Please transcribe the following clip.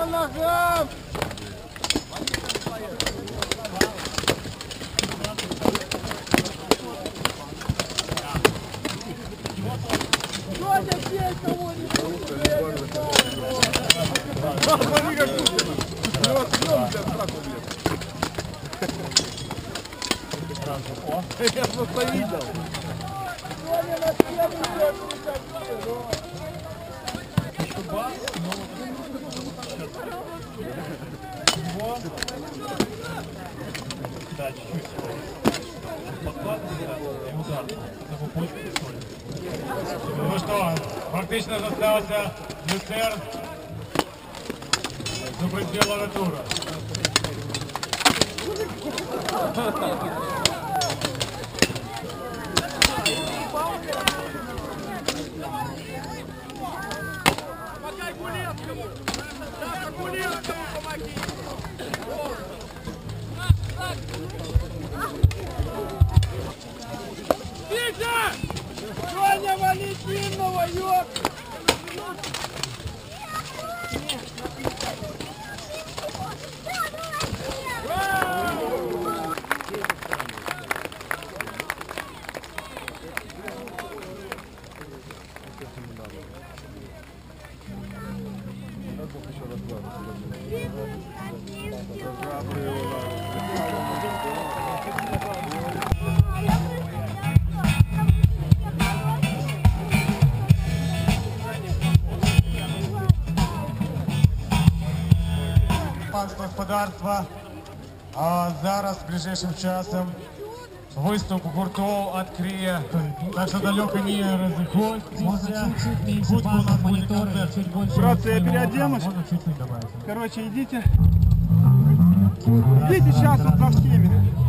по ногам! Женя, бей кого-нибудь! Смотри, как тут! Ну, съем, блядь, сразу, блядь! Я просто видел! Женя, на стену, блядь, да, чуть-чуть. Подкладывается и удар. Чтобы почку ускорить. Ну что, фактично залишився десерт до пределу тура. Помогай Гулевскому! Да, Гулевскому помоги! Витя! Женя Валентинова, ёп! Панство господарства, а зараз ближайшим часом виступ гуртов відкриє, так що далеко не розходьтеся, будь у нас будет концерт. Братцы, я переоденусь. Короче, идите сейчас вот за всеми.